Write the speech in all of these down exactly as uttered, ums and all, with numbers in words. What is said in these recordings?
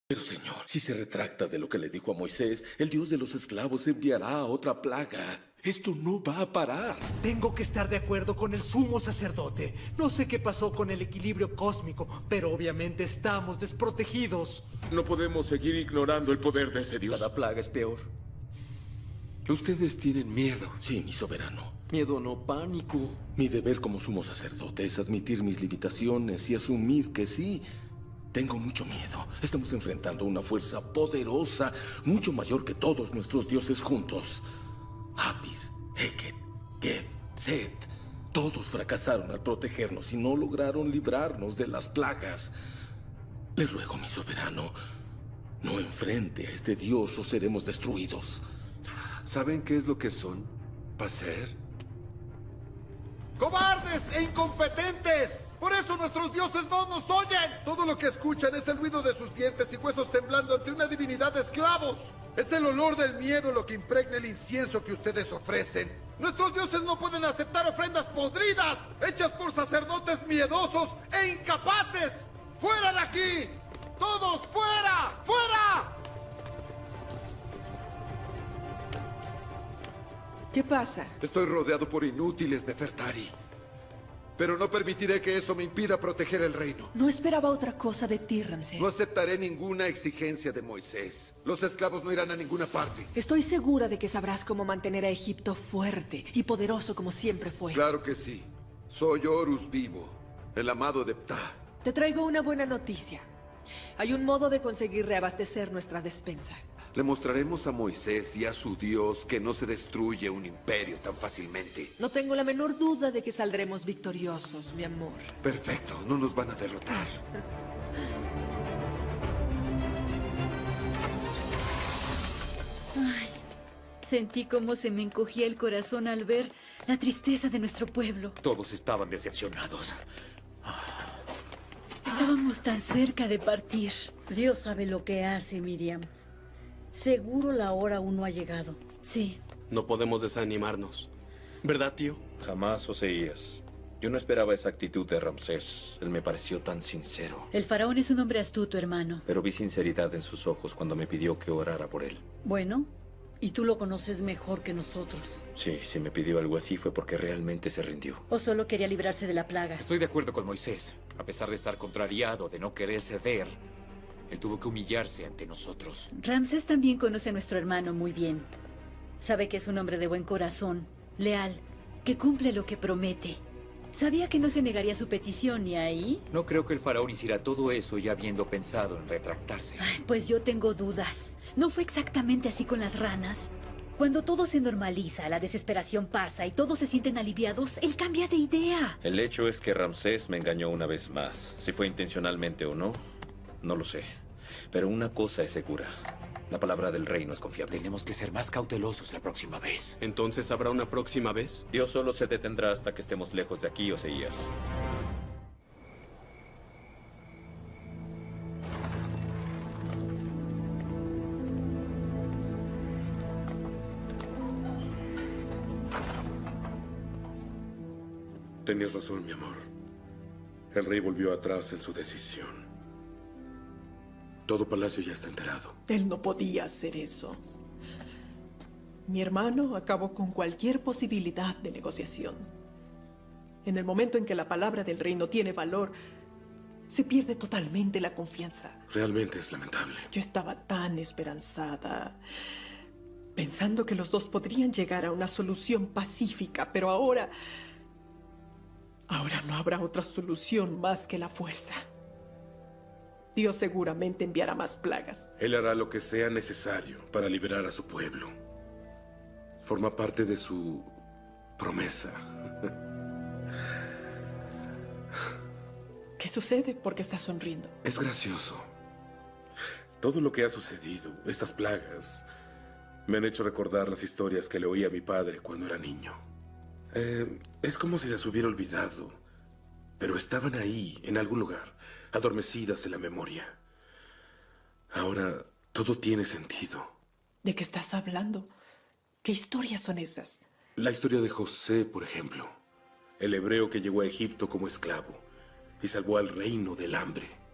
Pero señor, si se retracta de lo que le dijo a Moisés, el Dios de los esclavos enviará otra plaga. Esto no va a parar. Tengo que estar de acuerdo con el sumo sacerdote. No sé qué pasó con el equilibrio cósmico, pero obviamente estamos desprotegidos. No podemos seguir ignorando el poder de ese Dios. Cada plaga es peor. Ustedes tienen miedo. Sí, mi soberano. Miedo no, pánico. Mi deber como sumo sacerdote es admitir mis limitaciones y asumir que sí, tengo mucho miedo. Estamos enfrentando una fuerza poderosa, mucho mayor que todos nuestros dioses juntos. Apis, Heket, Geb, Set. Todos fracasaron al protegernos y no lograron librarnos de las plagas. Le ruego, mi soberano, no enfrente a este dios o seremos destruidos. ¿Saben qué es lo que son? ¿Paser? ¡Cobardes e incompetentes! ¡Por eso nuestros dioses no nos oyen! Todo lo que escuchan es el ruido de sus dientes y huesos temblando ante una divinidad de esclavos. Es el olor del miedo lo que impregna el incienso que ustedes ofrecen. Nuestros dioses no pueden aceptar ofrendas podridas, hechas por sacerdotes miedosos e incapaces. ¡Fuera de aquí! ¡Todos fuera! ¡Fuera! ¿Qué pasa? Estoy rodeado por inútiles, Nefertari. Pero no permitiré que eso me impida proteger el reino. No esperaba otra cosa de ti, Ramsés. No aceptaré ninguna exigencia de Moisés. Los esclavos no irán a ninguna parte. Estoy segura de que sabrás cómo mantener a Egipto fuerte y poderoso como siempre fue. Claro que sí. Soy Horus Vivo, el amado de Ptah. Te traigo una buena noticia. Hay un modo de conseguir reabastecer nuestra despensa. Le mostraremos a Moisés y a su Dios que no se destruye un imperio tan fácilmente. No tengo la menor duda de que saldremos victoriosos, mi amor. Perfecto, no nos van a derrotar. Ay, sentí cómo se me encogía el corazón al ver la tristeza de nuestro pueblo. Todos estaban decepcionados. Estábamos tan cerca de partir. Dios sabe lo que hace, Miriam. Seguro la hora aún no ha llegado. Sí. No podemos desanimarnos. ¿Verdad, tío? Jamás, Oseías. Yo no esperaba esa actitud de Ramsés. Él me pareció tan sincero. El faraón es un hombre astuto, hermano. Pero vi sinceridad en sus ojos cuando me pidió que orara por él. Bueno, y tú lo conoces mejor que nosotros. Sí, si me pidió algo así fue porque realmente se rindió. O solo quería librarse de la plaga. Estoy de acuerdo con Moisés. A pesar de estar contrariado, de no querer ceder, él tuvo que humillarse ante nosotros. Ramsés también conoce a nuestro hermano muy bien. Sabe que es un hombre de buen corazón, leal, que cumple lo que promete. Sabía que no se negaría su petición y ahí... No creo que el faraón hiciera todo eso ya habiendo pensado en retractarse. Ay, pues yo tengo dudas. No fue exactamente así con las ranas. Cuando todo se normaliza, la desesperación pasa y todos se sienten aliviados, él cambia de idea. El hecho es que Ramsés me engañó una vez más. Si fue intencionalmente o no, no lo sé. Pero una cosa es segura. La palabra del rey no es confiable. Tenemos que ser más cautelosos la próxima vez. ¿Entonces habrá una próxima vez? Dios solo se detendrá hasta que estemos lejos de aquí, Oseías. Tenías razón, mi amor. El rey volvió atrás en su decisión. Todo Palacio ya está enterado. Él no podía hacer eso. Mi hermano acabó con cualquier posibilidad de negociación. En el momento en que la palabra del rey no tiene valor, se pierde totalmente la confianza. Realmente es lamentable. Yo estaba tan esperanzada, pensando que los dos podrían llegar a una solución pacífica, pero ahora... Ahora no habrá otra solución más que la fuerza. Dios seguramente enviará más plagas. Él hará lo que sea necesario para liberar a su pueblo. Forma parte de su promesa. ¿Qué sucede? ¿Por qué estás sonriendo? Es gracioso. Todo lo que ha sucedido, estas plagas, me han hecho recordar las historias que le oí a mi padre cuando era niño. Eh, es como si las hubiera olvidado, pero estaban ahí, en algún lugar, adormecidas en la memoria. Ahora todo tiene sentido. ¿De qué estás hablando? ¿Qué historias son esas? La historia de José, por ejemplo. El hebreo que llegó a Egipto como esclavo y salvó al reino del hambre.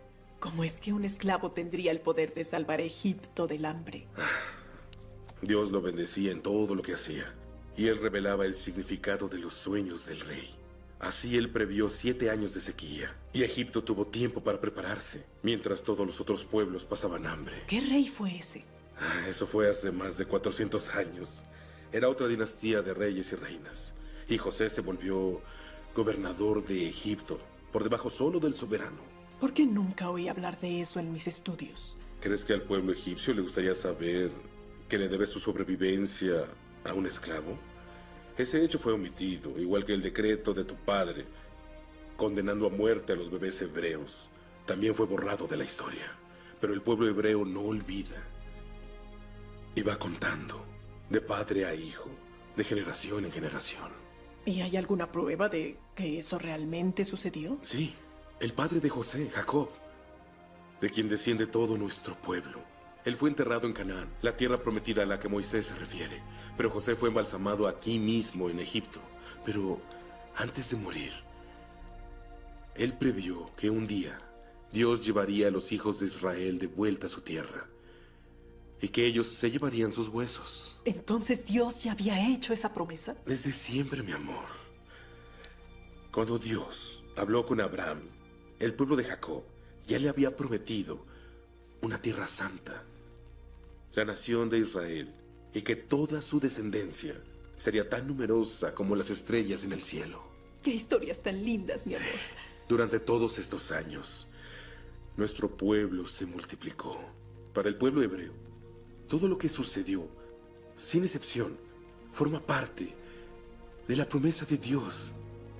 ¿Cómo es que un esclavo tendría el poder de salvar a Egipto del hambre? Dios lo bendecía en todo lo que hacía, y él revelaba el significado de los sueños del rey. Así él previó siete años de sequía, y Egipto tuvo tiempo para prepararse, mientras todos los otros pueblos pasaban hambre. ¿Qué rey fue ese? Ah, Eso fue hace más de cuatrocientos años. Era otra dinastía de reyes y reinas, y José se volvió gobernador de Egipto, por debajo solo del soberano. ¿Por qué nunca oí hablar de eso en mis estudios? ¿Crees que al pueblo egipcio le gustaría saber que le debe su sobrevivencia a un esclavo? Ese hecho fue omitido, igual que el decreto de tu padre, condenando a muerte a los bebés hebreos. También fue borrado de la historia. Pero el pueblo hebreo no olvida. Y va contando, de padre a hijo, de generación en generación. ¿Y hay alguna prueba de que eso realmente sucedió? Sí, el padre de José, Jacob, de quien desciende todo nuestro pueblo. Él fue enterrado en Canaán, la tierra prometida a la que Moisés se refiere. Pero José fue embalsamado aquí mismo, en Egipto. Pero antes de morir, él previó que un día Dios llevaría a los hijos de Israel de vuelta a su tierra y que ellos se llevarían sus huesos. ¿Entonces Dios ya había hecho esa promesa? Desde siempre, mi amor. Cuando Dios habló con Abraham, el pueblo de Jacob ya le había prometido una tierra santa, la nación de Israel, y que toda su descendencia sería tan numerosa como las estrellas en el cielo. ¡Qué historias tan lindas, mi amor! Durante todos estos años, nuestro pueblo se multiplicó. Para el pueblo hebreo, todo lo que sucedió, sin excepción, forma parte de la promesa de Dios.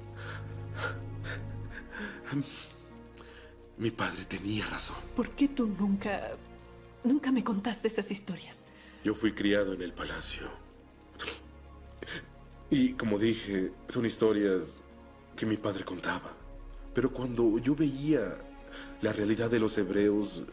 Mi padre tenía razón. ¿Por qué tú nunca... nunca me contaste esas historias? Yo fui criado en el palacio. Y como dije, son historias que mi padre contaba. Pero cuando yo veía la realidad de los hebreos,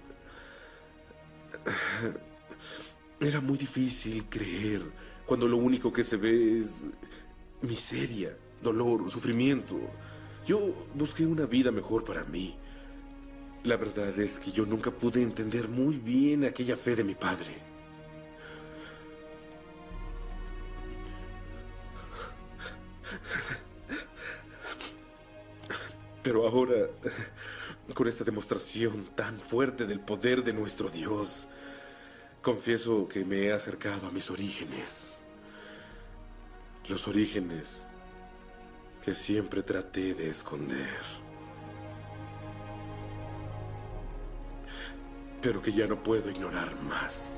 era muy difícil creer cuando lo único que se ve es miseria, dolor, sufrimiento. Yo busqué una vida mejor para mí. La verdad es que yo nunca pude entender muy bien aquella fe de mi padre. Pero ahora, con esta demostración tan fuerte del poder de nuestro Dios, confieso que me he acercado a mis orígenes. Los orígenes que siempre traté de esconder. Pero que ya no puedo ignorar más.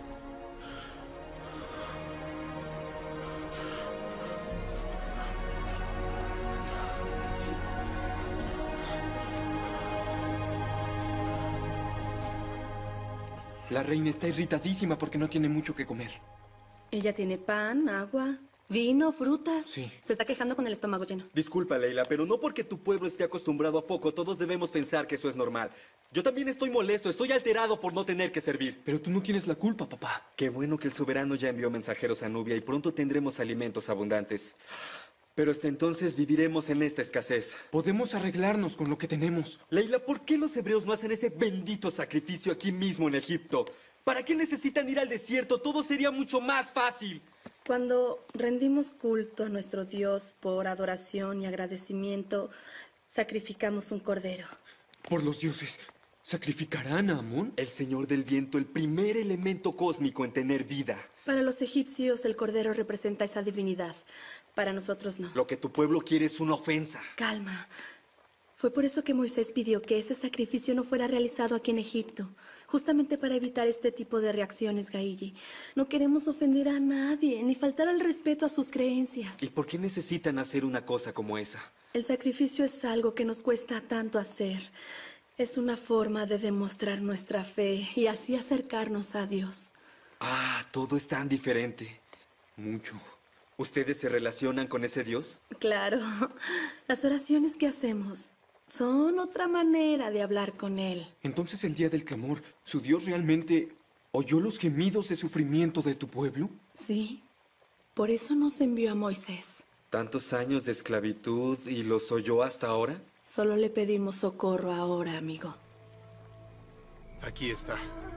La reina está irritadísima porque no tiene mucho que comer. Ella tiene pan, agua, vino, frutas. Sí. Se está quejando con el estómago lleno. Disculpa, Leila, pero no porque tu pueblo esté acostumbrado a poco, todos debemos pensar que eso es normal. Yo también estoy molesto, estoy alterado por no tener que servir. Pero tú no tienes la culpa, papá. Qué bueno que el soberano ya envió mensajeros a Nubia y pronto tendremos alimentos abundantes. Pero hasta entonces viviremos en esta escasez. Podemos arreglarnos con lo que tenemos. Leila, ¿por qué los hebreos no hacen ese bendito sacrificio aquí mismo en Egipto? ¿Para qué necesitan ir al desierto? Todo sería mucho más fácil. Cuando rendimos culto a nuestro Dios por adoración y agradecimiento, sacrificamos un cordero. Por los dioses, ¿sacrificarán a Amón? El señor del viento, el primer elemento cósmico en tener vida. Para los egipcios, el cordero representa esa divinidad. Para nosotros no. Lo que tu pueblo quiere es una ofensa. Calma. Fue por eso que Moisés pidió que ese sacrificio no fuera realizado aquí en Egipto, justamente para evitar este tipo de reacciones, Gaiji. No queremos ofender a nadie, ni faltar al respeto a sus creencias. ¿Y por qué necesitan hacer una cosa como esa? El sacrificio es algo que nos cuesta tanto hacer. Es una forma de demostrar nuestra fe y así acercarnos a Dios. Ah, todo es tan diferente. Mucho. ¿Ustedes se relacionan con ese Dios? Claro. Las oraciones que hacemos son otra manera de hablar con Él. Entonces el día del clamor, ¿su Dios realmente oyó los gemidos de sufrimiento de tu pueblo? Sí. Por eso nos envió a Moisés. ¿Tantos años de esclavitud y los oyó hasta ahora? Solo le pedimos socorro ahora, amigo. Aquí está.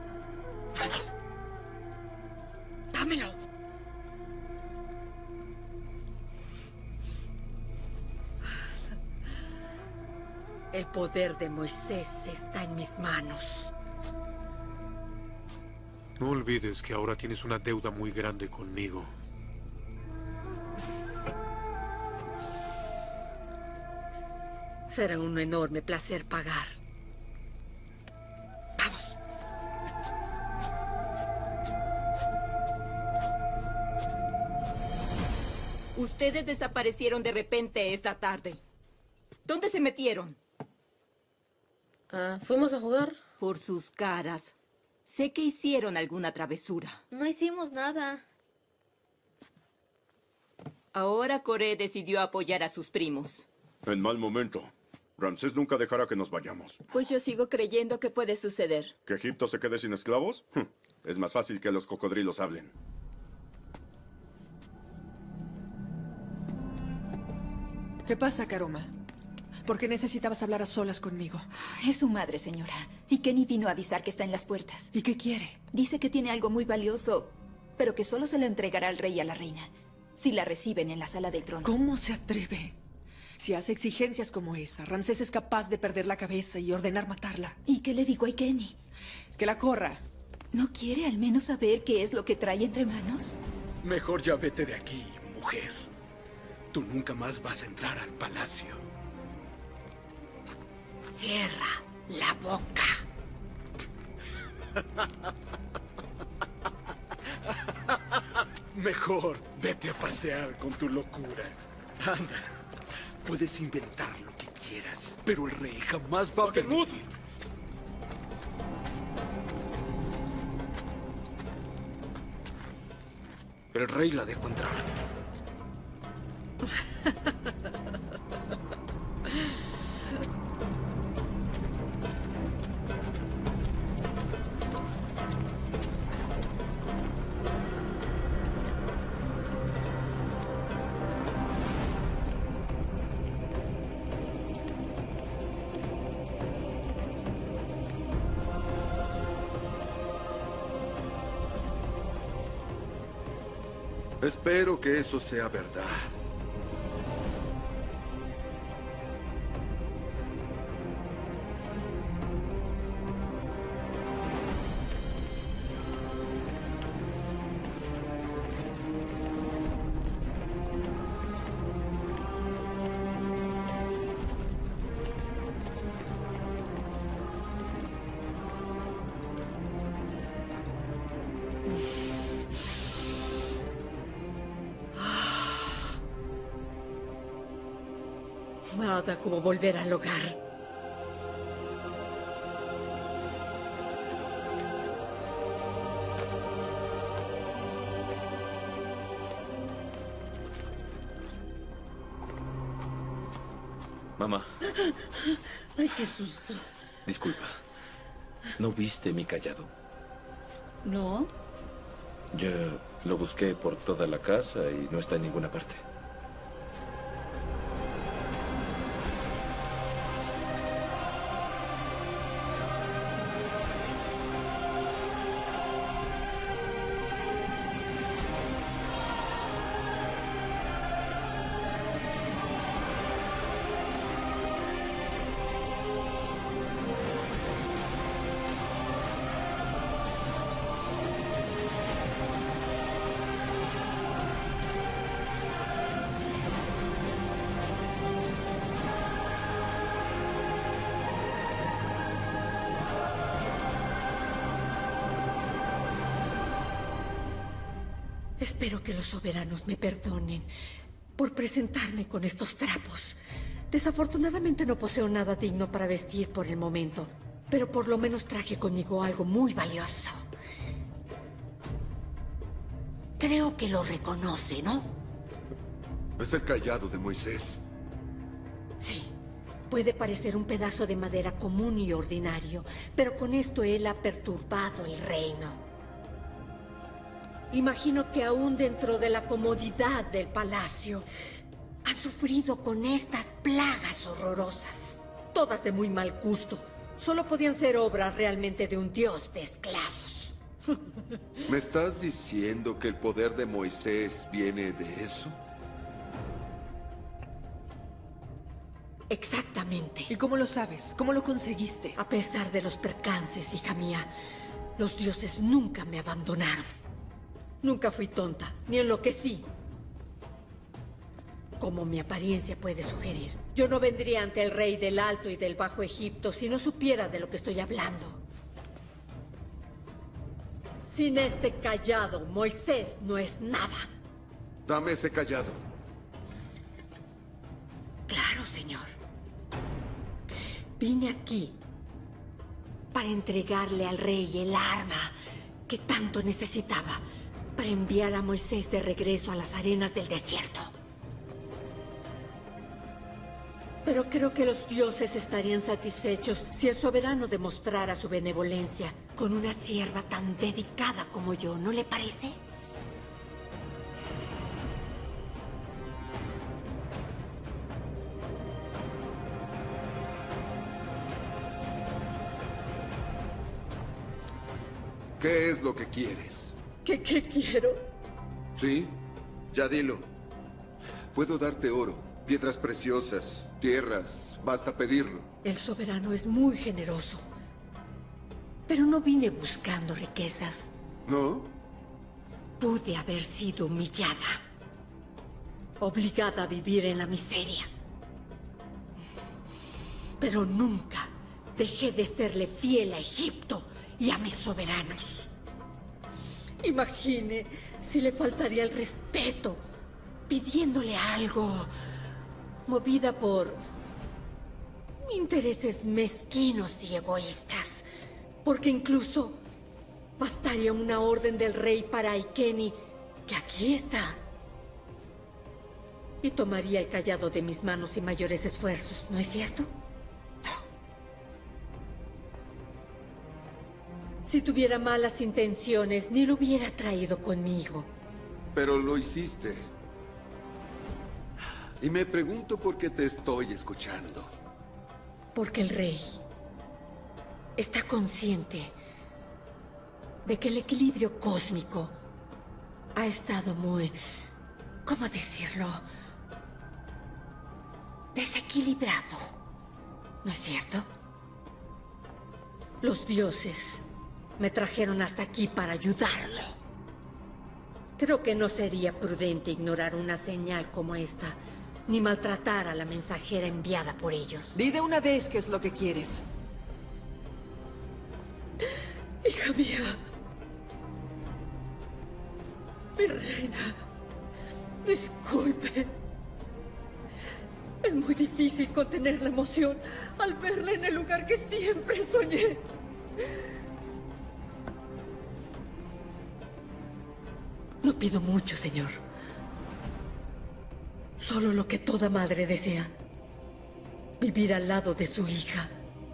Dámelo. El poder de Moisés está en mis manos. No olvides que ahora tienes una deuda muy grande conmigo. Será un enorme placer pagar. Vamos. Ustedes desaparecieron de repente esta tarde. ¿Dónde se metieron? Ah, fuimos a jugar. Por sus caras. Sé que hicieron alguna travesura. No hicimos nada. Ahora Coré decidió apoyar a sus primos. En mal momento. Ramsés nunca dejará que nos vayamos. Pues yo sigo creyendo que puede suceder. ¿Que Egipto se quede sin esclavos? Hm, Es más fácil que los cocodrilos hablen. ¿Qué pasa, Karoma? ¿Por qué necesitabas hablar a solas conmigo? Es su madre, señora. Y Kenny vino a avisar que está en las puertas. ¿Y qué quiere? Dice que tiene algo muy valioso, pero que solo se lo entregará al rey y a la reina, si la reciben en la sala del trono. ¿Cómo se atreve? Si hace exigencias como esa, Ramsés es capaz de perder la cabeza y ordenar matarla. ¿Y qué le digo a Kenny? Que la corra. ¿No quiere al menos saber qué es lo que trae entre manos? Mejor ya vete de aquí, mujer. Tú nunca más vas a entrar al palacio. Cierra la boca. Mejor vete a pasear con tu locura. Anda, puedes inventar lo que quieras, pero el rey jamás va a permitir. El rey la dejó entrar. Espero que eso sea verdad. Nada como volver al hogar. Mamá, Ay, qué susto. disculpa. ¿No viste mi callado? ¿No? Ya lo busqué por toda la casa y no está en ninguna parte. Espero que los soberanos me perdonen por presentarme con estos trapos. Desafortunadamente no poseo nada digno para vestir por el momento, pero por lo menos traje conmigo algo muy valioso. Creo que lo reconoce, ¿no? Es el cayado de Moisés. Sí. Puede parecer un pedazo de madera común y ordinario, pero con esto él ha perturbado el reino. Imagino que aún dentro de la comodidad del palacio ha sufrido con estas plagas horrorosas, todas de muy mal gusto. Solo podían ser obras realmente de un dios de esclavos. ¿Me estás diciendo que el poder de Moisés viene de eso? Exactamente. ¿Y cómo lo sabes? ¿Cómo lo conseguiste? A pesar de los percances, hija mía, los dioses nunca me abandonaron. Nunca fui tonta, ni enloquecí. Como mi apariencia puede sugerir. Yo no vendría ante el rey del Alto y del Bajo Egipto si no supiera de lo que estoy hablando. Sin este callado, Moisés no es nada. Dame ese callado. Claro, señor. Vine aquí para entregarle al rey el arma que tanto necesitaba para enviar a Moisés de regreso a las arenas del desierto. Pero creo que los dioses estarían satisfechos si el soberano demostrara su benevolencia con una sierva tan dedicada como yo, ¿no le parece? ¿Qué es lo que quieres? ¿Qué, qué quiero? ¿Sí? Ya dilo. Puedo darte oro, piedras preciosas, tierras. Basta pedirlo. El soberano es muy generoso. Pero no vine buscando riquezas. ¿No? Pude haber sido humillada. Obligada a vivir en la miseria. Pero nunca dejé de serle fiel a Egipto y a mis soberanos. Imagine si le faltaría el respeto pidiéndole algo, movida por intereses mezquinos y egoístas. Porque incluso bastaría una orden del rey para Aikeni, que aquí está, y tomaría el callado de mis manos sin mayores esfuerzos, ¿no es cierto? Si tuviera malas intenciones, ni lo hubiera traído conmigo. Pero lo hiciste. Y me pregunto por qué te estoy escuchando. Porque el rey está consciente de que el equilibrio cósmico ha estado muy... ¿cómo decirlo? Desequilibrado. ¿No es cierto? Los dioses me trajeron hasta aquí para ayudarlo. Creo que no sería prudente ignorar una señal como esta, ni maltratar a la mensajera enviada por ellos. Di de una vez qué es lo que quieres. Hija mía. Mi reina. Disculpe. Es muy difícil contener la emoción al verla en el lugar que siempre soñé. No pido mucho, señor. Solo lo que toda madre desea. Vivir al lado de su hija.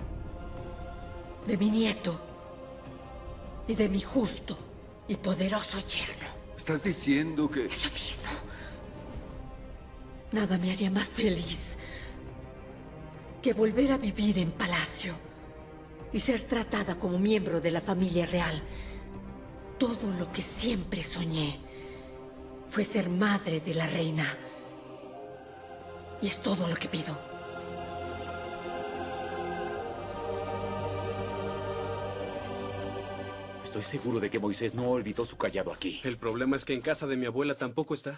De mi nieto. Y de mi justo y poderoso yerno. ¿Estás diciendo que...? Eso mismo. Nada me haría más feliz que volver a vivir en palacio y ser tratada como miembro de la familia real. Todo lo que siempre soñé fue ser madre de la reina. Y es todo lo que pido. Estoy seguro de que Moisés no olvidó su callado aquí. El problema es que en casa de mi abuela tampoco está.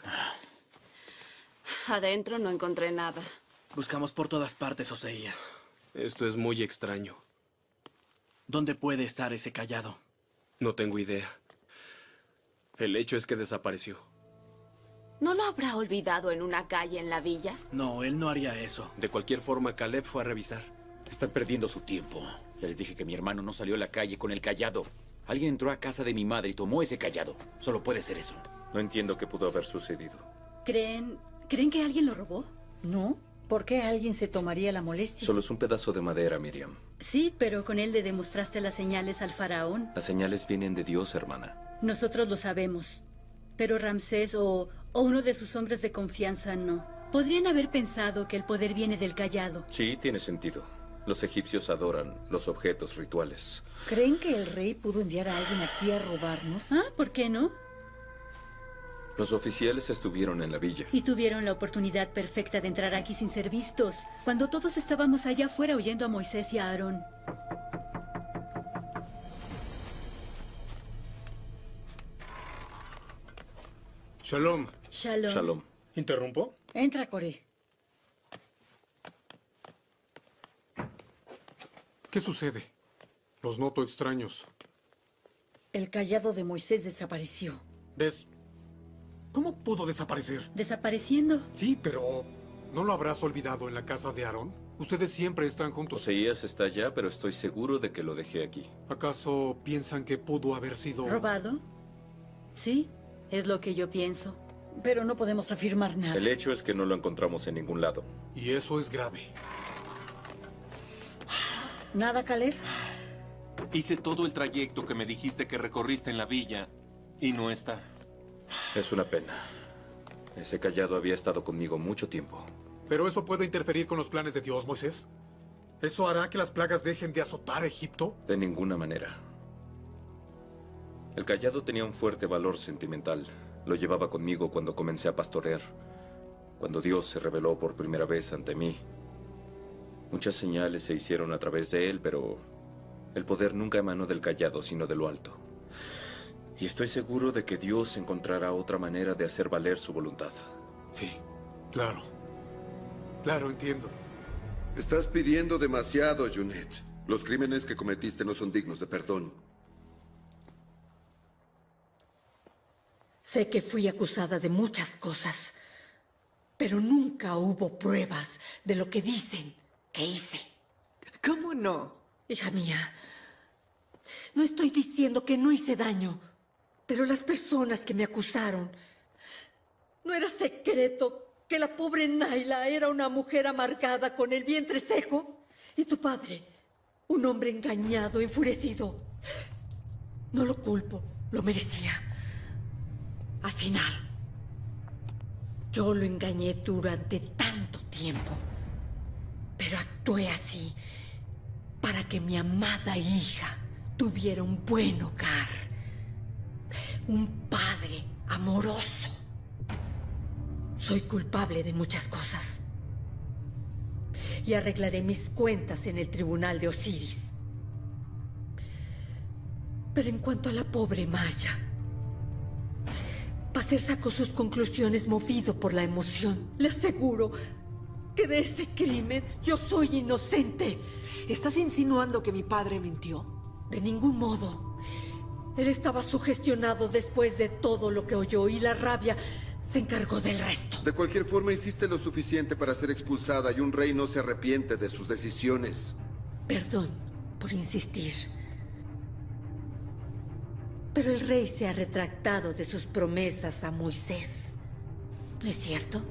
Adentro no encontré nada. Buscamos por todas partes, Oseías. Esto es muy extraño. ¿Dónde puede estar ese callado? No tengo idea. El hecho es que desapareció. ¿No lo habrá olvidado en una calle en la villa? No, él no haría eso. De cualquier forma, Caleb fue a revisar. Están perdiendo su tiempo. Ya les dije que mi hermano no salió a la calle con el callado. Alguien entró a casa de mi madre y tomó ese callado. Solo puede ser eso. No entiendo qué pudo haber sucedido. ¿Creen, ¿creen que alguien lo robó? No. ¿Por qué alguien se tomaría la molestia? Solo es un pedazo de madera, Miriam. Sí, pero con él le demostraste las señales al faraón. Las señales vienen de Dios, hermana. Nosotros lo sabemos. Pero Ramsés o, o uno de sus hombres de confianza no. Podrían haber pensado que el poder viene del callado. Sí, tiene sentido. Los egipcios adoran los objetos rituales. ¿Creen que el rey pudo enviar a alguien aquí a robarnos? Ah, ¿por qué no? Los oficiales estuvieron en la villa. Y tuvieron la oportunidad perfecta de entrar aquí sin ser vistos, cuando todos estábamos allá afuera oyendo a Moisés y a Aarón. Shalom. Shalom. Shalom. ¿Interrumpo? Entra, Coré. ¿Qué sucede? Los noto extraños. El cayado de Moisés desapareció. ¿Ves? ¿Cómo pudo desaparecer? ¿Desapareciendo? Sí, pero ¿no lo habrás olvidado en la casa de Aarón? Ustedes siempre están juntos. Oseías está allá, pero estoy seguro de que lo dejé aquí. ¿Acaso piensan que pudo haber sido... ¿Robado? Sí, es lo que yo pienso. Pero no podemos afirmar nada. El hecho es que no lo encontramos en ningún lado. Y eso es grave. ¿Nada, Caleb? Hice todo el trayecto que me dijiste que recorriste en la villa y no está. Es una pena. Ese cayado había estado conmigo mucho tiempo. ¿Pero eso puede interferir con los planes de Dios, Moisés? ¿Eso hará que las plagas dejen de azotar a Egipto? De ninguna manera. El cayado tenía un fuerte valor sentimental. Lo llevaba conmigo cuando comencé a pastorear. Cuando Dios se reveló por primera vez ante mí. Muchas señales se hicieron a través de él, pero el poder nunca emanó del cayado, sino de lo alto. Y estoy seguro de que Dios encontrará otra manera de hacer valer su voluntad. Sí, claro. Claro, entiendo. Estás pidiendo demasiado, Junet. Los crímenes que cometiste no son dignos de perdón. Sé que fui acusada de muchas cosas, pero nunca hubo pruebas de lo que dicen que hice. ¿Cómo no? Hija mía, no estoy diciendo que no hice daño, pero las personas que me acusaron... ¿No era secreto que la pobre Naila era una mujer amargada con el vientre seco? Y tu padre, un hombre engañado, enfurecido. No lo culpo, lo merecía. Al final, yo lo engañé durante tanto tiempo, pero actué así para que mi amada hija tuviera un buen hogar, un padre amoroso. Soy culpable de muchas cosas y arreglaré mis cuentas en el tribunal de Osiris. Pero en cuanto a la pobre Maya, Pacer sacó sus conclusiones movido por la emoción. Le aseguro que de ese crimen yo soy inocente. ¿Estás insinuando que mi padre mintió? De ningún modo. Él estaba sugestionado después de todo lo que oyó y la rabia se encargó del resto. De cualquier forma, hiciste lo suficiente para ser expulsada y un rey no se arrepiente de sus decisiones. Perdón por insistir. Pero el rey se ha retractado de sus promesas a Moisés. ¿No es cierto?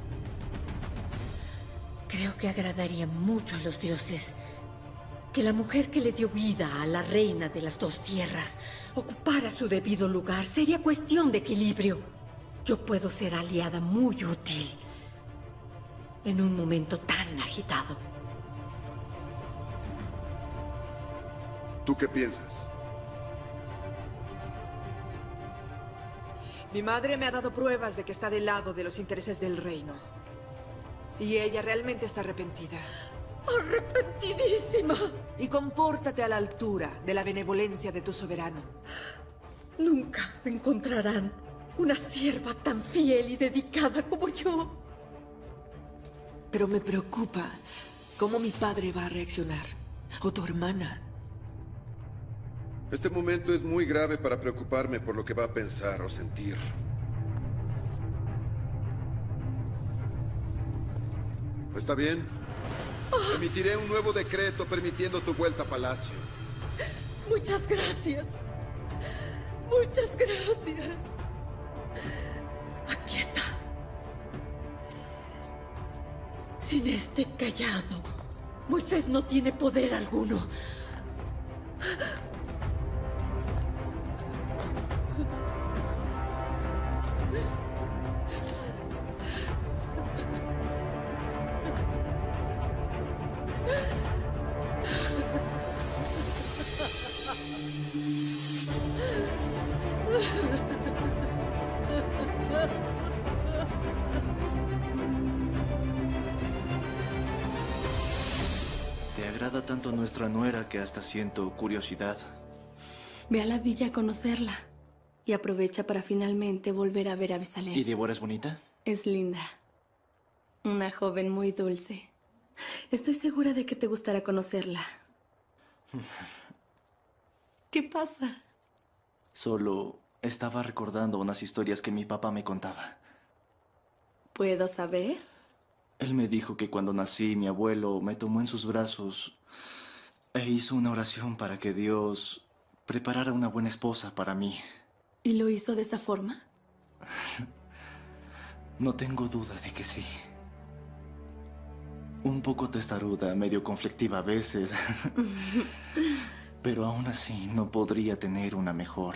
Creo que agradaría mucho a los dioses que la mujer que le dio vida a la reina de las dos tierras ocupara su debido lugar. Sería cuestión de equilibrio. Yo puedo ser aliada muy útil en un momento tan agitado. ¿Tú qué piensas? Mi madre me ha dado pruebas de que está del lado de los intereses del reino. Y ella realmente está arrepentida. ¡Arrepentidísima! Y compórtate a la altura de la benevolencia de tu soberano. Nunca encontrarán una sierva tan fiel y dedicada como yo. Pero me preocupa cómo mi padre va a reaccionar. O tu hermana. Este momento es muy grave para preocuparme por lo que va a pensar o sentir. ¿Está bien? Emitiré un nuevo decreto permitiendo tu vuelta a palacio. Muchas gracias. Muchas gracias. Aquí está. Sin este cayado, Moisés no tiene poder alguno. agrada tanto a nuestra nuera que hasta siento curiosidad. Ve a la villa a conocerla. Y aprovecha para finalmente volver a ver a Bezalel. ¿Y Débora es bonita? Es linda. Una joven muy dulce. Estoy segura de que te gustará conocerla. ¿Qué pasa? Solo estaba recordando unas historias que mi papá me contaba. ¿Puedo saber? Él me dijo que cuando nací, mi abuelo me tomó en sus brazos e hizo una oración para que Dios preparara una buena esposa para mí. ¿Y lo hizo de esa forma? No tengo duda de que sí. Un poco testaruda, medio conflictiva a veces. Pero aún así no podría tener una mejor.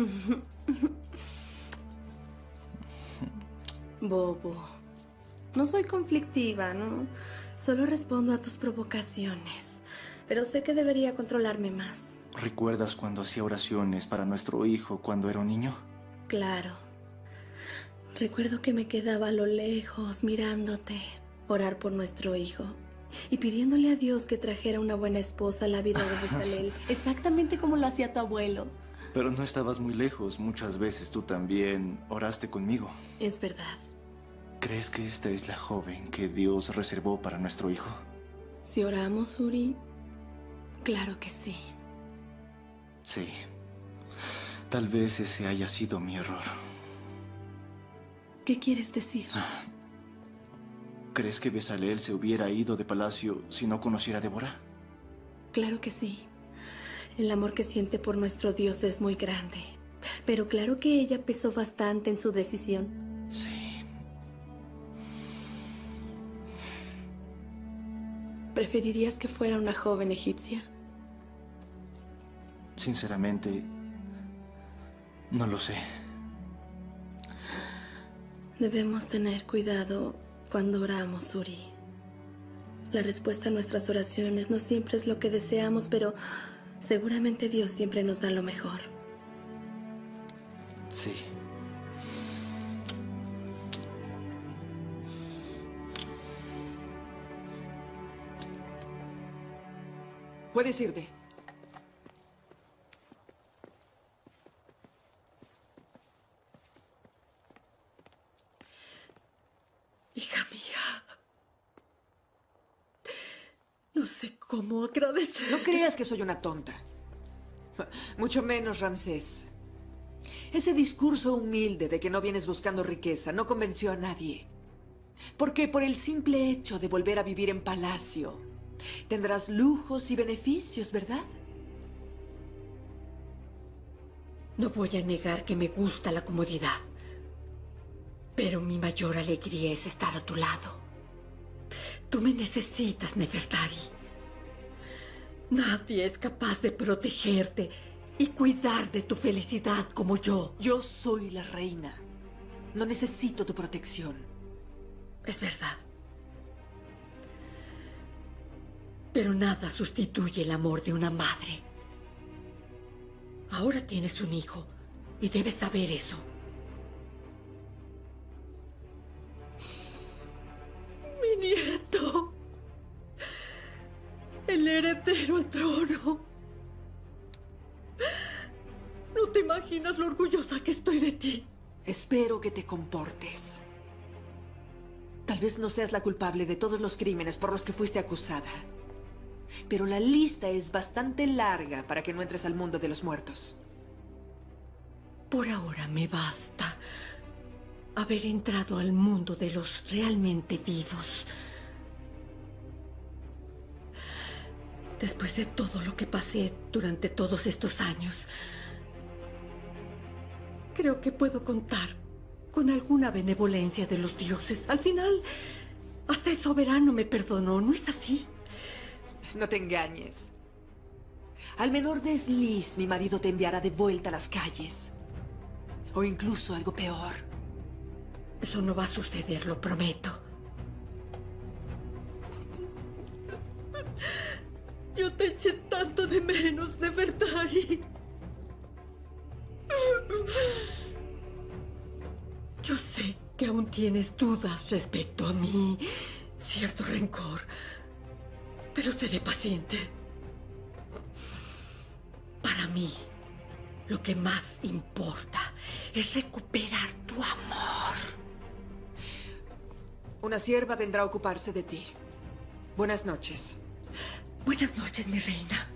Bobo. No soy conflictiva, ¿no? Solo respondo a tus provocaciones. Pero sé que debería controlarme más. ¿Recuerdas cuando hacía oraciones para nuestro hijo cuando era un niño? Claro. Recuerdo que me quedaba a lo lejos mirándote, orar por nuestro hijo y pidiéndole a Dios que trajera una buena esposa a la vida de Bezalel, exactamente como lo hacía tu abuelo. Pero no estabas muy lejos. Muchas veces tú también oraste conmigo. Es verdad. ¿Crees que esta es la joven que Dios reservó para nuestro hijo? Si oramos, Uri, claro que sí. Sí. Tal vez ese haya sido mi error. ¿Qué quieres decir? ¿Crees que Bezalel se hubiera ido de palacio si no conociera a Débora? Claro que sí. El amor que siente por nuestro Dios es muy grande. Pero claro que ella pesó bastante en su decisión. Sí. ¿Preferirías que fuera una joven egipcia? Sinceramente, no lo sé. Debemos tener cuidado cuando oramos, Uri. La respuesta a nuestras oraciones no siempre es lo que deseamos, pero seguramente Dios siempre nos da lo mejor. Sí. Puedes irte. Hija mía, no sé cómo agradecer. No creas que soy una tonta. Mucho menos Ramsés. Ese discurso humilde de que no vienes buscando riqueza no convenció a nadie. Porque por el simple hecho de volver a vivir en palacio, tendrás lujos y beneficios, ¿verdad? No voy a negar que me gusta la comodidad. Pero mi mayor alegría es estar a tu lado. Tú me necesitas, Nefertari. Nadie es capaz de protegerte y cuidar de tu felicidad como yo. Yo soy la reina. No necesito tu protección. Es verdad. Pero nada sustituye el amor de una madre. Ahora tienes un hijo y debes saber eso. Mi nieto. El heredero al trono. No te imaginas lo orgullosa que estoy de ti. Espero que te comportes. Tal vez no seas la culpable de todos los crímenes por los que fuiste acusada. Pero la lista es bastante larga para que no entres al mundo de los muertos. Por ahora me basta haber entrado al mundo de los realmente vivos. Después de todo lo que pasé durante todos estos años, creo que puedo contar con alguna benevolencia de los dioses. Al final, hasta el soberano me perdonó, ¿no es así? No te engañes. Al menor desliz, mi marido te enviará de vuelta a las calles. O incluso algo peor. Eso no va a suceder, lo prometo. Yo te eché tanto de menos, Nefertari. Yo sé que aún tienes dudas respecto a mí, cierto rencor. Pero seré paciente. Para mí, lo que más importa es recuperar tu amor. Una sierva vendrá a ocuparse de ti. Buenas noches. Buenas noches, mi reina.